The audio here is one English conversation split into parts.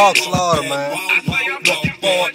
Hog Slaughter, man. Looking forward.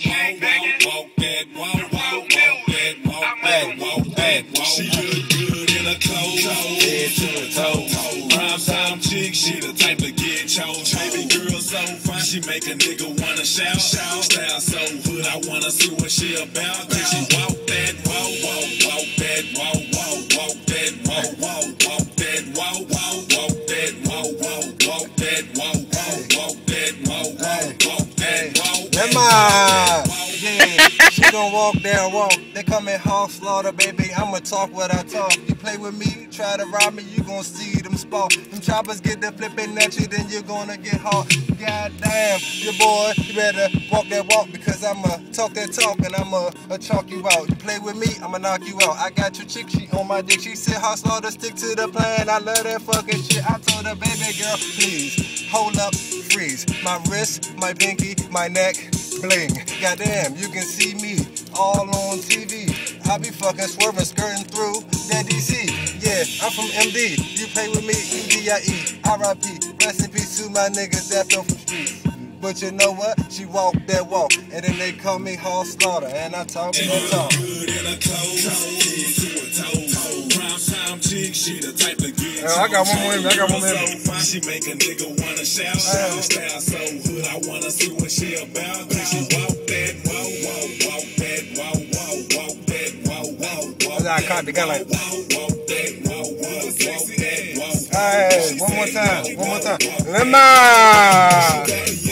She look good in a clothes, head to the toe. Prime time chick, she the type to get chose. Baby girl so fine, she make a nigga wanna shout. Style so hood, I wanna see what she about. Then she walk that walk, walk that walk, walk that walk, walk that walk, walk that walk, walk that walk, walk that walk that walk. Yeah, she gon' walk that walk. They call me Hog Slaughter, baby. I'ma talk what I talk. You play with me, try to rob me, you gon' see them spark. Them choppers get the flipping at you, then you're gonna get hot. Goddamn, your boy, you better walk that walk because I'ma talk that talk and I'ma chalk you out. You play with me, I'ma knock you out. I got your chick, she on my dick. She said, Hog Slaughter, stick to the plan. I love that fucking shit. I told her, baby girl, please hold up, freeze. My wrist, my pinky, my neck, bling. Goddamn, you can see me all on TV. I be fucking swerving, skirting through that DC. Yeah, I'm from MD. You play with me, MDIE. R.I.P. Rest in peace to my niggas that fell from streets. But you know what? She walked that walk, and then they call me Hog Slaughter, and I talk that talk. I got one more. She make a nigga wanna shout. Style so hood, I wanna see what she about. Then she walk that walk that walk that I caught the guy like. walk that walk. Alright, one more time. Lemma!